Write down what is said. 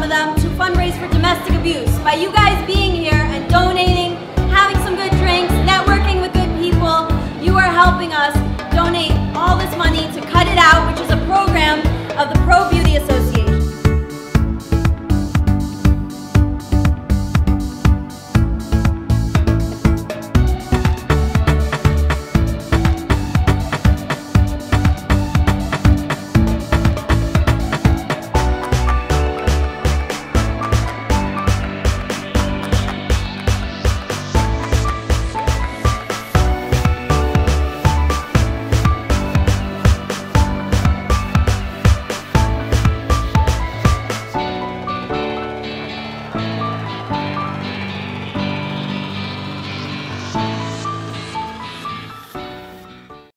of them to fundraise for domestic abuse. By you guys being here and donating